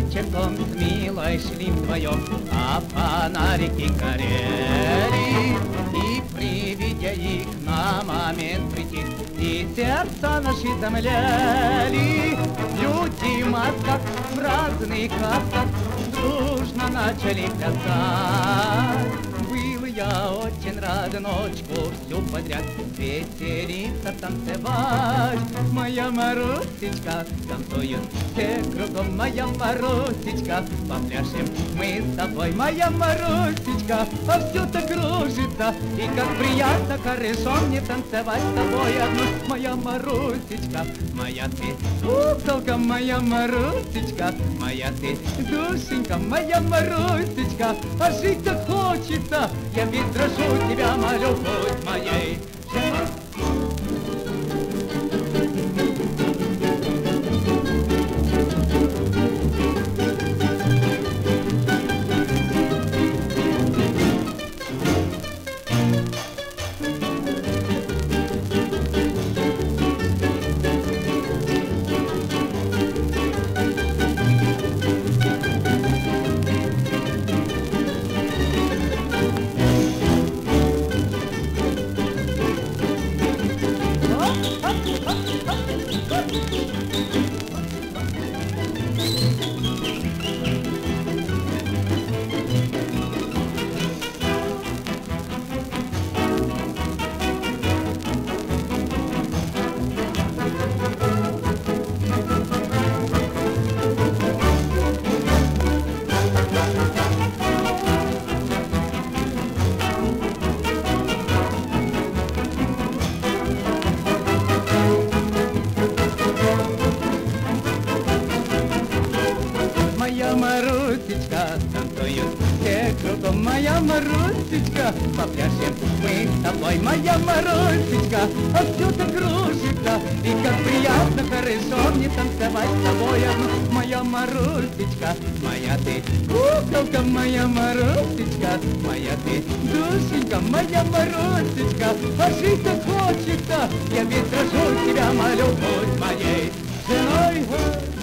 вечерком с милой шли вдвоем, а фонарики горели. И при виде их на момент притих, и сердца наши замлели. Люди в масках в разных касках дружно начали плясать. Был я очень рад ночку всю подряд веселиться, танцевать. Моя Марусечка, танцуют все кругом, моя Марусечка, попляшем мы с тобой, моя Марусечка, повсюду кружится, и как приятно, хорошо мне танцевать с тобой одну. Моя Марусечка, моя ты куколка, моя Марусечка, моя ты душенька, моя Марусечка, а жить так хочется, я ведь дрожу тебя, молю, будь моей женой. Моя Марусечка, танцуют все кругом, моя Марусечка, попляшем мы с тобой, моя Марусечка, а всюду кружится, и как приятно, хорошо мне танцевать с тобой одну. Моя Марусечка, моя ты куколка, моя Марусечка, моя ты душенька, моя Марусечка, а жить так хочется, я ведь дрожу тебя, молю, будь моей женой.